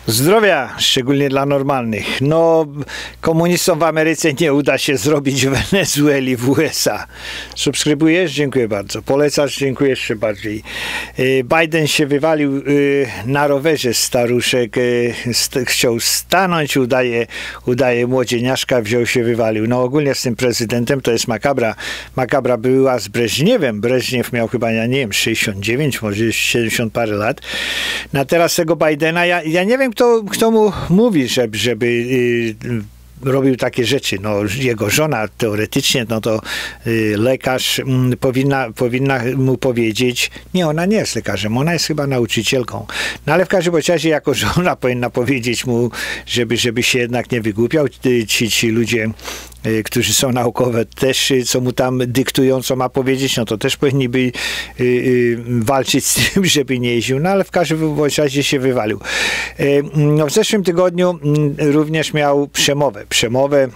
Zdrowia, szczególnie dla normalnych. No, komunistom w Ameryce nie uda się zrobić w Wenezueli, w USA. Subskrybujesz? Dziękuję bardzo. Polecasz? Dziękuję jeszcze bardziej. Biden się wywalił na rowerze, staruszek. Chciał stanąć, udaje młodzieniaszka, wziął się, wywalił. No ogólnie z tym prezydentem to jest makabra. Makabra była z Breżniewem. Breżniew miał chyba, ja nie wiem, 69, może 70 parę lat. No a teraz tego Bidena, ja nie wiem, kto mu mówi, żeby robił takie rzeczy. No, jego żona teoretycznie, no to lekarz powinna mu powiedzieć, nie, ona nie jest lekarzem, ona jest chyba nauczycielką. No ale w każdym razie jako żona powinna powiedzieć mu, żeby się jednak nie wygłupiał. Ci ludzie, którzy są naukowe, też co mu tam dyktują, co ma powiedzieć, no to też powinni by walczyć z tym, żeby nie jeździł, no ale w każdym razie się wywalił. No, w zeszłym tygodniu również miał przemowę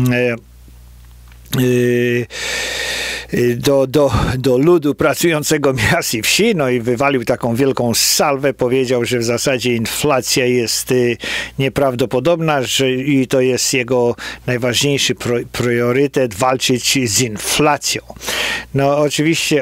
do ludu pracującego miast i wsi, no i wywalił taką wielką salwę, powiedział, że w zasadzie inflacja jest nieprawdopodobna, i to jest jego najważniejszy priorytet, walczyć z inflacją. No oczywiście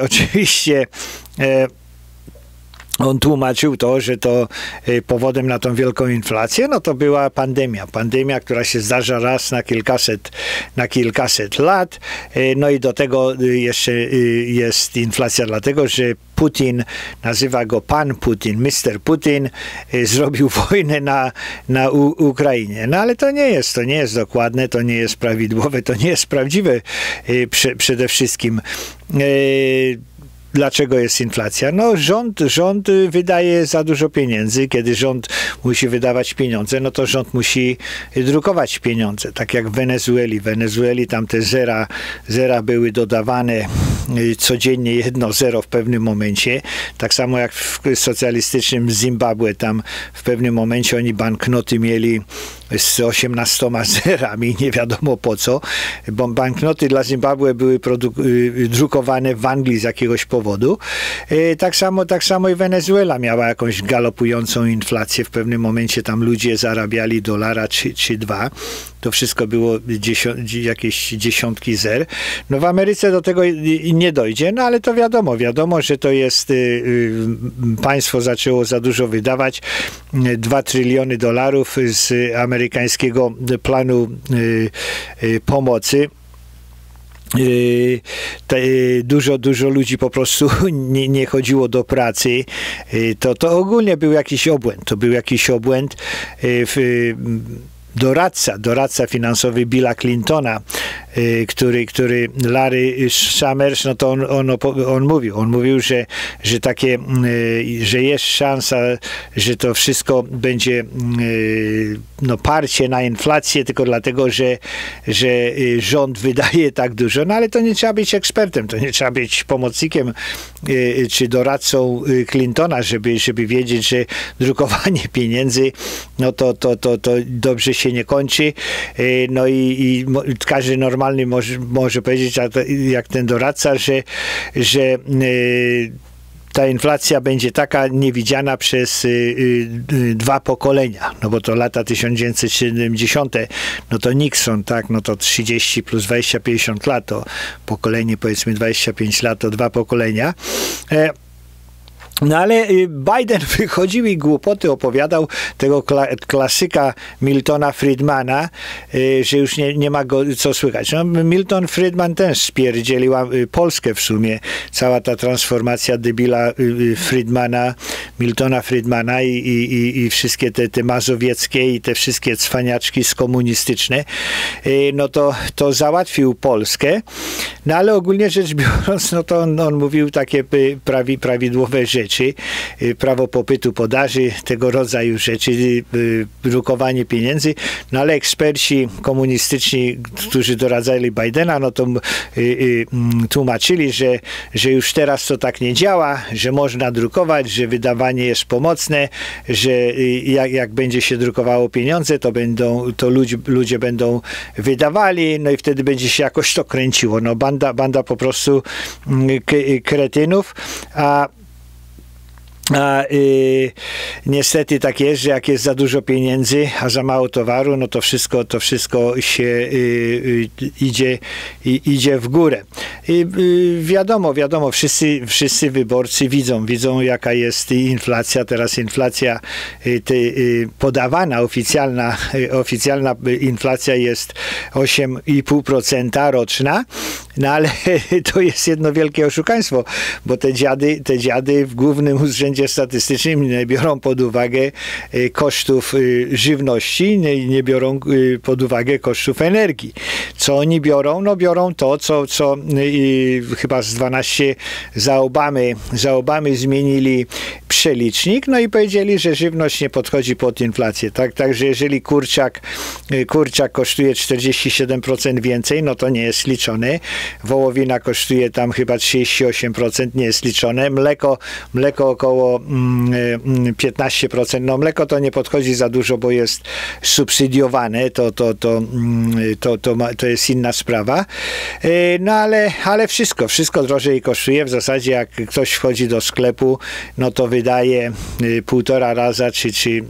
on tłumaczył to, że to powodem na tą wielką inflację, no to była pandemia, która się zdarza raz na kilkaset lat, no i do tego jeszcze jest inflacja dlatego, że Putin, nazywa go pan Putin, Mr. Putin, zrobił wojnę na Ukrainie. No ale to nie jest dokładne, to nie jest prawidłowe, to nie jest prawdziwe przede wszystkim. Dlaczego jest inflacja? No rząd wydaje za dużo pieniędzy. Kiedy rząd musi wydawać pieniądze, no to rząd musi drukować pieniądze. Tak jak w Wenezueli tam te zera były dodawane codziennie, 1 zero w pewnym momencie. Tak samo jak w socjalistycznym Zimbabwe, tam w pewnym momencie oni banknoty mieli z 18 zerami, nie wiadomo po co, bo banknoty dla Zimbabwe były drukowane w Anglii z jakiegoś powodu. Tak samo i Wenezuela miała jakąś galopującą inflację. W pewnym momencie tam ludzie zarabiali dolara czy dwa. To wszystko było jakieś dziesiątki zer. No w Ameryce do tego nie dojdzie, no ale to wiadomo, że to jest, państwo zaczęło za dużo wydawać, 2 tryliony dolarów z amerykańskiego planu pomocy. Dużo ludzi po prostu nie chodziło do pracy. To ogólnie był jakiś obłęd. To był jakiś obłęd. Doradca finansowy Billa Clintona, który Larry Summers, no to on mówił, że jest szansa, że to wszystko będzie parcie na inflację tylko dlatego, że rząd wydaje tak dużo, no ale to nie trzeba być ekspertem, to nie trzeba być pomocnikiem czy doradcą Clintona, żeby wiedzieć, że drukowanie pieniędzy, no to dobrze się nie kończy, no i każdy normalny może powiedzieć, jak ten doradca, że ta inflacja będzie taka niewidziana przez 2 pokolenia, no bo to lata 1970, no to Nixon, tak, no to 30 plus 20, 50 lat, to pokolenie powiedzmy 25 lat, to 2 pokolenia. No ale Biden wychodził i głupoty opowiadał, tego klasyka Miltona Friedmana, że już nie ma go co słychać. No, Milton Friedman też spierdzielił Polskę w sumie. Cała ta transformacja debila Miltona Friedmana i wszystkie te mazowieckie i te wszystkie cwaniaczki skomunistyczne, no to załatwił Polskę. No ale ogólnie rzecz biorąc, no to on mówił takie prawidłowe rzeczy. Prawo popytu, podaży, tego rodzaju rzeczy, drukowanie pieniędzy, no ale eksperci komunistyczni, którzy doradzali Bidena, no to tłumaczyli, że już teraz to tak nie działa, że można drukować, że wydawanie jest pomocne, że jak będzie się drukowało pieniądze, to ludzie będą wydawali, no i wtedy będzie się jakoś to kręciło. No banda po prostu kretynów, A niestety tak jest, że jak jest za dużo pieniędzy, a za mało towaru, no to wszystko się idzie w górę. Wiadomo, wszyscy wyborcy widzą jaka jest inflacja. Teraz inflacja podawana, oficjalna inflacja jest 8,5% roczna, no ale to jest jedno wielkie oszukaństwo, bo te dziady w Głównym Urzędzie Statystycznym nie biorą pod uwagę kosztów żywności, nie biorą pod uwagę kosztów energii. Co oni biorą? No biorą to, co chyba z 12 za Obamy zmienili przelicznik, no i powiedzieli, że żywność nie podchodzi pod inflację. Także jeżeli kurczak kosztuje 47% więcej, no to nie jest liczone. Wołowina kosztuje tam chyba 38%, nie jest liczone. Mleko około 15%. No mleko to nie podchodzi za dużo, bo jest subsydiowane. To jest inna sprawa. No ale wszystko drożej kosztuje. W zasadzie jak ktoś wchodzi do sklepu, no to wydaje 1,5 raza czy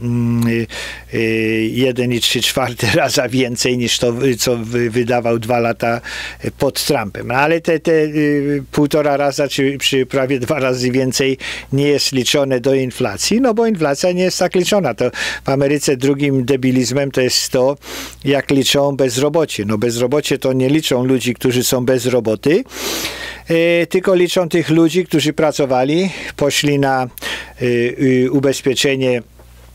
1,3 raza więcej niż to, co wydawał 2 lata pod Trumpem. Ale te 1,5 raza czy prawie 2 razy więcej nie jest liczone do inflacji, no bo inflacja nie jest tak liczona. To w Ameryce drugim debilizmem to jest to, jak liczą bezrobocie. No bezrobocie to nie liczą ludzi, którzy są bez roboty, tylko liczą tych ludzi, którzy pracowali, poszli na ubezpieczenie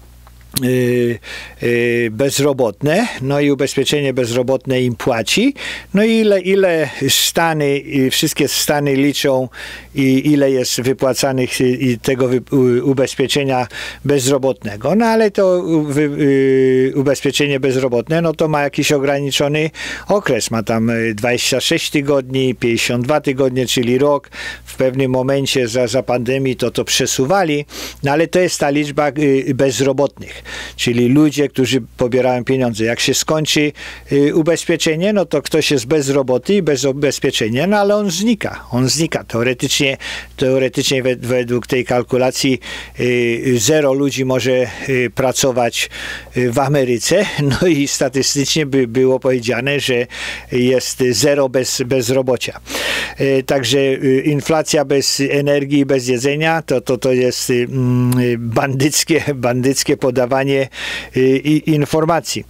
bezrobotne, no i ubezpieczenie bezrobotne im płaci, no i ile wszystkie stany liczą i ile jest wypłacanych tego ubezpieczenia bezrobotnego, no ale to ubezpieczenie bezrobotne, no to ma jakiś ograniczony okres, ma tam 26 tygodni, 52 tygodnie, czyli rok, w pewnym momencie za pandemii to przesuwali, no ale to jest ta liczba bezrobotnych, czyli ludzie, którzy pobierają pieniądze. Jak się skończy ubezpieczenie, no to ktoś jest bez roboty i bez ubezpieczenia, no ale on znika. Teoretycznie według tej kalkulacji 0 ludzi może pracować w Ameryce, no i statystycznie by było powiedziane, że jest 0 bezrobocia. Także inflacja bez energii, bez jedzenia, to jest bandyckie podawanie informacji.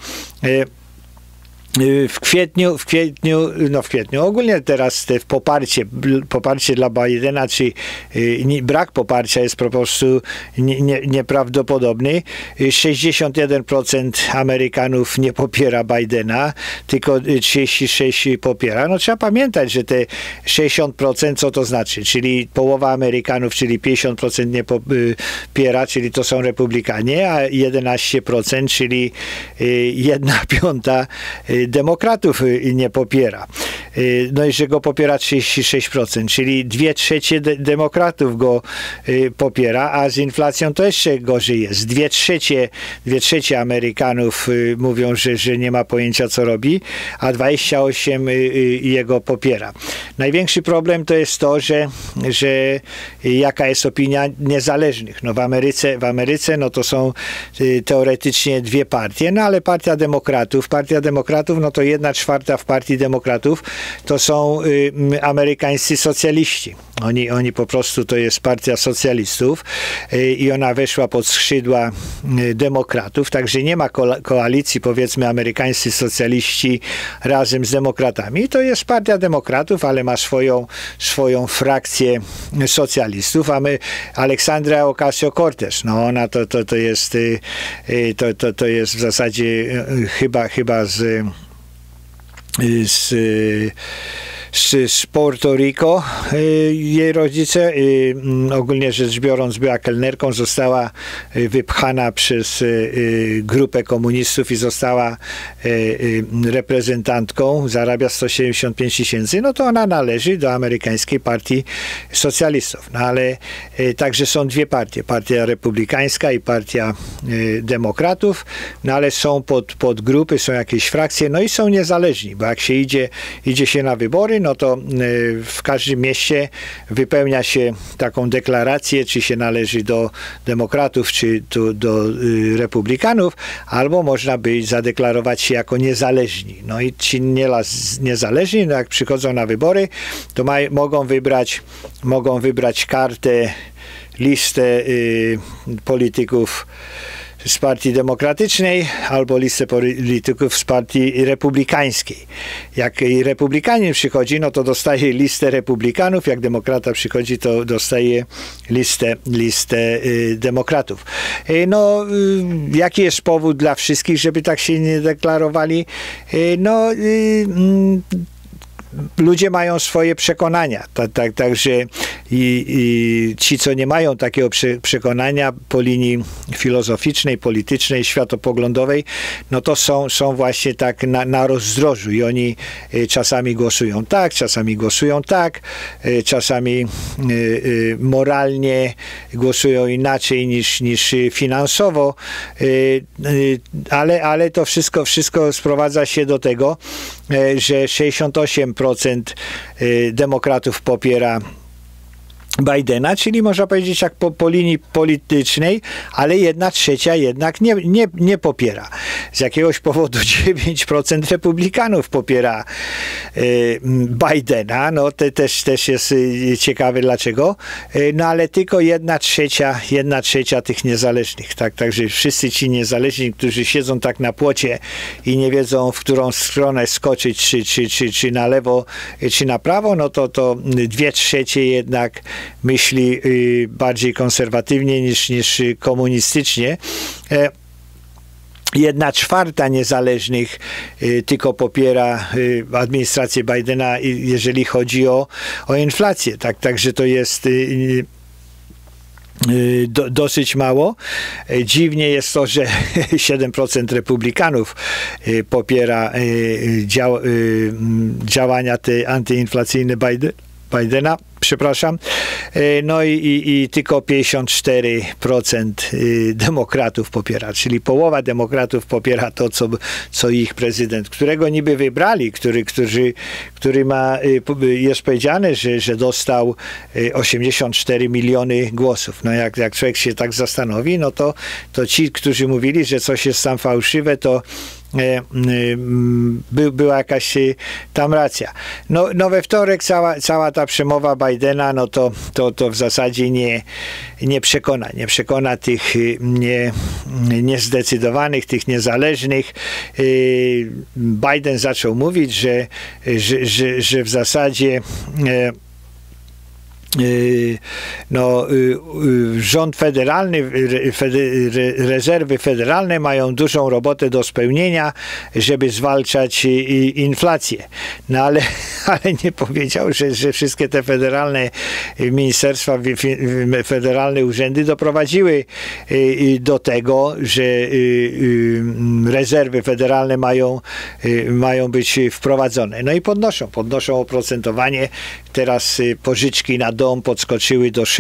W kwietniu, ogólnie teraz poparcie dla Bidena, czy brak poparcia jest po prostu nieprawdopodobny. 61% Amerykanów nie popiera Bidena, tylko 36% popiera. No trzeba pamiętać, że te 60% co to znaczy? Czyli połowa Amerykanów, czyli 50% nie popiera, czyli to są Republikanie, a 11%, czyli 1/5 demokratów nie popiera. No i że go popiera 36%, czyli 2/3 demokratów go popiera, a z inflacją to jeszcze gorzej jest. 2/3 Amerykanów mówią, że nie ma pojęcia, co robi, a 28% jego popiera. Największy problem to jest to, że jaka jest opinia niezależnych. No w Ameryce no to są teoretycznie 2 partie, no ale Partia Demokratów, no to 1/4 w Partii Demokratów to są amerykańscy socjaliści. Oni po prostu, to jest partia socjalistów i ona weszła pod skrzydła demokratów, także nie ma koalicji, powiedzmy, amerykańscy socjaliści razem z demokratami. To jest partia demokratów, ale ma swoją frakcję socjalistów, a Aleksandria Ocasio-Cortez, no ona to jest w zasadzie chyba z Puerto Rico. Jej rodzice, ogólnie rzecz biorąc, była kelnerką, została wypchana przez grupę komunistów i została reprezentantką, zarabia 175 tysięcy, no to ona należy do amerykańskiej partii socjalistów. No ale także są 2 partie, partia republikańska i partia demokratów, no ale są podgrupy, są jakieś frakcje, no i są niezależni, bo jak się idzie się na wybory, wybory, no to w każdym mieście wypełnia się taką deklarację, czy się należy do demokratów, czy do republikanów, albo można by zadeklarować się jako niezależni. No i ci niezależni, no jak przychodzą na wybory, to mogą wybrać kartę, listę polityków z Partii Demokratycznej albo listę polityków z Partii Republikańskiej. Jak republikanin przychodzi, no to dostaje listę republikanów, jak demokrata przychodzi, to dostaje listę demokratów. No, jaki jest powód dla wszystkich, żeby tak się nie deklarowali? No, ludzie mają swoje przekonania, także ci, co nie mają takiego przekonania po linii filozoficznej, politycznej, światopoglądowej, no to są właśnie tak na rozdrożu i oni czasami głosują tak, czasami moralnie głosują inaczej niż finansowo, ale to wszystko sprowadza się do tego, że 68% demokratów popiera Bidena, czyli można powiedzieć jak po linii politycznej, ale 1/3 jednak nie popiera. Z jakiegoś powodu 9% republikanów popiera Bidena, no też jest ciekawe dlaczego, no ale tylko 1/3 tych niezależnych, tak? Także wszyscy ci niezależni, którzy siedzą tak na płocie i nie wiedzą, w którą stronę skoczyć, czy na lewo, czy na prawo, no to 2/3 jednak myśli bardziej konserwatywnie niż komunistycznie. 1/4 niezależnych tylko popiera administrację Bidena, jeżeli chodzi o inflację. Także to jest dosyć mało. Dziwnie jest to, że 7% republikanów popiera działania te antyinflacyjne Bidena, przepraszam, no i tylko 54% demokratów popiera, czyli połowa demokratów popiera to, co ich prezydent, którego niby wybrali, który jest powiedziane, że dostał 84 miliony głosów. No jak człowiek się tak zastanowi, no to ci, którzy mówili, że coś jest tam fałszywe, to była jakaś tam racja. No we wtorek cała ta przemowa Bidena, no to w zasadzie nie przekona tych niezdecydowanych, tych niezależnych. Biden zaczął mówić, że w zasadzie rząd federalny, rezerwy federalne mają dużą robotę do spełnienia, żeby zwalczać inflację. No ale nie powiedział, że wszystkie te federalne ministerstwa, federalne urzędy doprowadziły do tego, że rezerwy federalne mają być wprowadzone. No i podnoszą oprocentowanie. Teraz pożyczki na dom podskoczyły do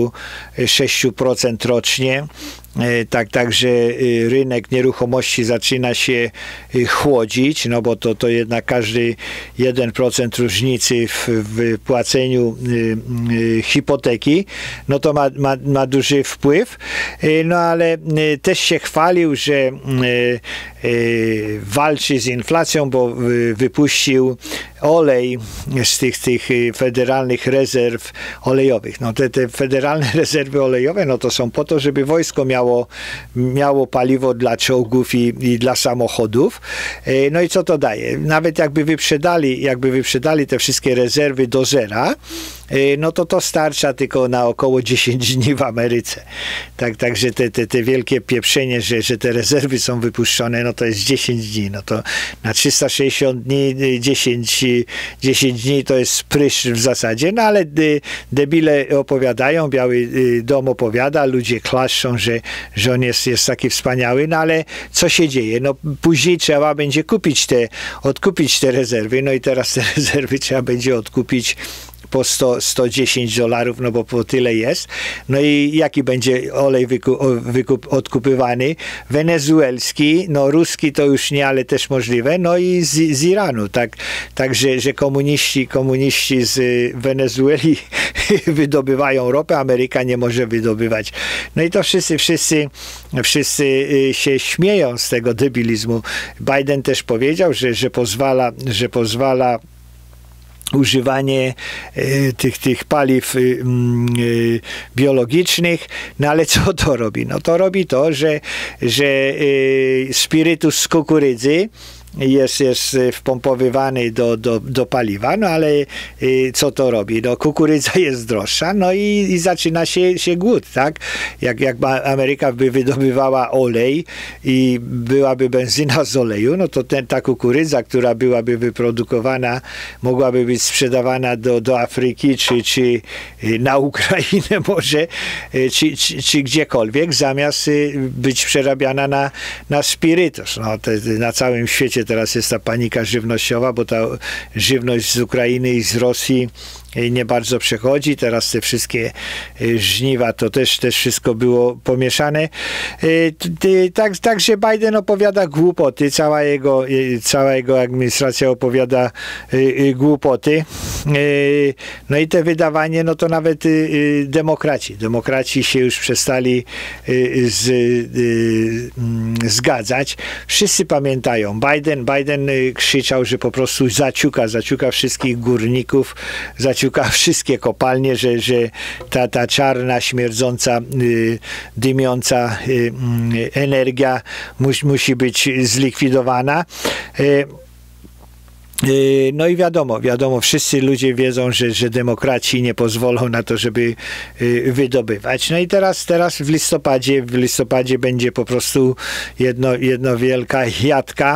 6% rocznie. Także rynek nieruchomości zaczyna się chłodzić, no bo to jednak każdy 1% różnicy w płaceniu hipoteki, no to ma duży wpływ. No ale też się chwalił, że walczy z inflacją, bo wypuścił olej z tych federalnych rezerw olejowych. No te federalne rezerwy olejowe, no to są po to, żeby wojsko miało paliwo dla czołgów i dla samochodów. No i co to daje? Nawet jakby wyprzedali te wszystkie rezerwy do zera, no to starcza tylko na około 10 dni w Ameryce. Także te wielkie pieprzenie, że te rezerwy są wypuszczone, no to jest 10 dni. No to na 360 dni 10 dni to jest prysz w zasadzie, no ale debile opowiadają, Biały Dom opowiada, ludzie klaszczą, że on jest taki wspaniały, no ale co się dzieje? No później trzeba będzie odkupić te rezerwy, no i teraz te rezerwy trzeba będzie odkupić po 110 dolarów, no bo po tyle jest. No i jaki będzie olej odkupywany? Wenezuelski, no ruski to już nie, ale też możliwe, no i z Iranu, także że komuniści z Wenezueli wydobywają ropę, Ameryka nie może wydobywać. No i to wszyscy się śmieją z tego debilizmu. Biden też powiedział, że pozwala używanie tych paliw biologicznych, no ale co to robi? No to robi to, że spirytus z kukurydzy jest wpompowywany do paliwa, no ale co to robi? No kukurydza jest droższa, no i zaczyna się głód, tak? Jak Ameryka by wydobywała olej i byłaby benzyna z oleju, no to ta kukurydza, która byłaby wyprodukowana, mogłaby być sprzedawana do Afryki, czy na Ukrainę może, czy gdziekolwiek, zamiast być przerabiana na spirytus. No, na całym świecie teraz jest ta panika żywnościowa, bo ta żywność z Ukrainy i z Rosji nie bardzo przechodzi. Teraz te wszystkie żniwa, to też wszystko było pomieszane. Także Biden opowiada głupoty, cała jego administracja opowiada głupoty. No i te wydawanie, no to nawet demokraci się już przestali zgadzać. Wszyscy pamiętają. Biden krzyczał, że po prostu zaciuka wszystkich górników, zaciuka wszystkie kopalnie, że ta czarna, śmierdząca, dymiąca energia musi być zlikwidowana. No i wiadomo, wszyscy ludzie wiedzą, że demokraci nie pozwolą na to, żeby wydobywać. No i teraz w listopadzie będzie po prostu jedno wielka jadka.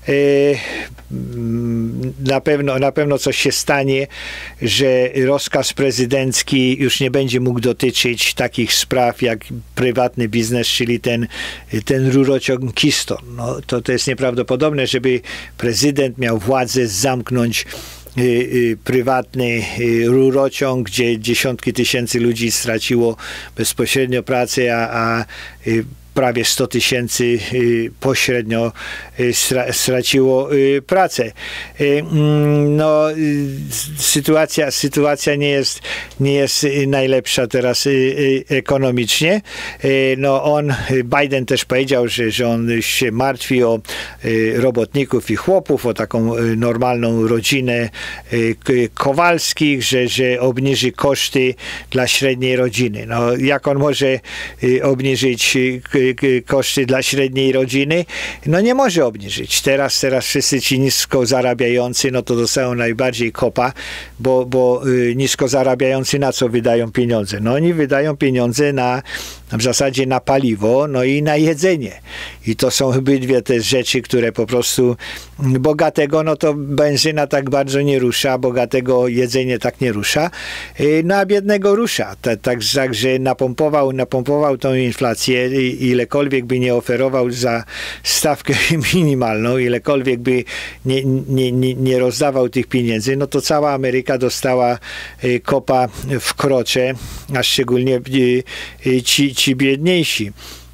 Na pewno coś się stanie, że rozkaz prezydencki już nie będzie mógł dotyczyć takich spraw jak prywatny biznes, czyli ten rurociąg Keystone. No, to jest nieprawdopodobne, żeby prezydent miał władzę zamknąć prywatny rurociąg, gdzie dziesiątki tysięcy ludzi straciło bezpośrednio pracę, a prawie 100 tysięcy pośrednio straciło pracę. No, sytuacja nie jest najlepsza teraz ekonomicznie. No Biden też powiedział, że on się martwi o robotników i chłopów, o taką normalną rodzinę Kowalskich, że obniży koszty dla średniej rodziny. No, jak on może obniżyć koszty dla średniej rodziny? No nie może obniżyć. Teraz wszyscy ci nisko zarabiający, no to dostają najbardziej kopa, bo nisko zarabiający na co wydają pieniądze? No oni wydają pieniądze w zasadzie na paliwo, no i na jedzenie. I to są obydwie te rzeczy, które po prostu bogatego, no to benzyna tak bardzo nie rusza, bogatego jedzenie tak nie rusza, no a biednego rusza. Także napompował tą inflację, ilekolwiek by nie oferował za stawkę minimalną, ilekolwiek by nie rozdawał tych pieniędzy, no to cała Ameryka dostała kopa w krocze, a szczególnie ci biedniejsi.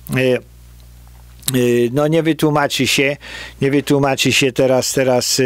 No nie wytłumaczy się teraz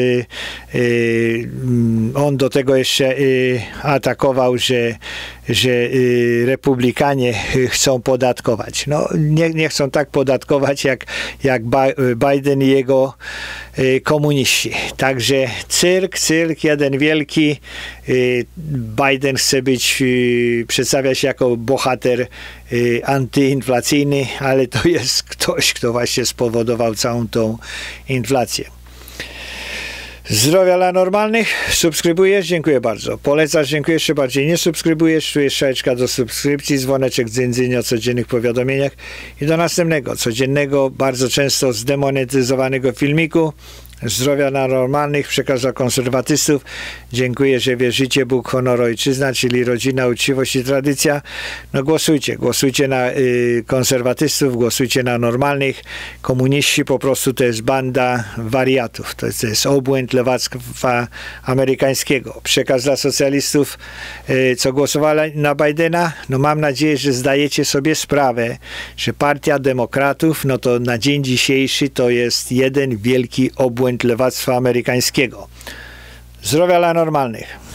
on do tego jeszcze atakował, że republikanie chcą podatkować. No nie chcą tak podatkować jak Biden i jego komuniści. Także cyrk jeden wielki. Biden chce przedstawiać się jako bohater antyinflacyjny, ale to jest ktoś, kto właśnie spowodował całą tą inflację. Zdrowia dla normalnych. Subskrybujesz? Dziękuję bardzo. Polecasz? Dziękuję jeszcze bardziej. Nie subskrybujesz? Tu jest strzałeczka do subskrypcji, dzwoneczek dzyndzyn o codziennych powiadomieniach i do następnego, codziennego, bardzo często zdemonetyzowanego filmiku Zdrowia dla normalnych, przekaz dla konserwatystów. Dziękuję, że wierzycie Bóg, honor, ojczyzna, czyli rodzina, uczciwość i tradycja. No głosujcie na konserwatystów, głosujcie na normalnych. Komuniści po prostu to jest banda wariatów. To jest obłęd lewactwa amerykańskiego. Przekaz dla socjalistów, co głosowali na Bidena. No mam nadzieję, że zdajecie sobie sprawę, że Partia Demokratów, no to na dzień dzisiejszy to jest jeden wielki obłęd lewactwa amerykańskiego. Zdrowia dla normalnych.